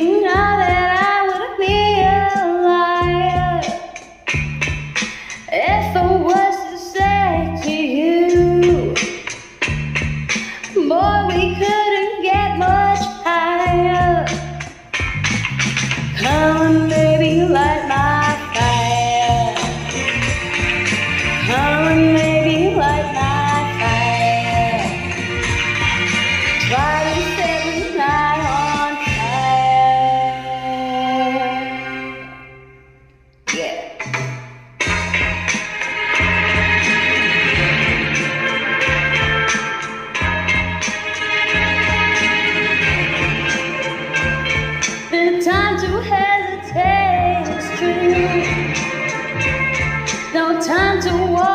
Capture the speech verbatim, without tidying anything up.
thinking now that I would be a liar if I was to say to you, boy, we couldn't get much higher. Come on, baby, light my fire. Come on, baby, light my fire. Try to set the night on fire. Yeah. The time to hesitate is true. No time to walk.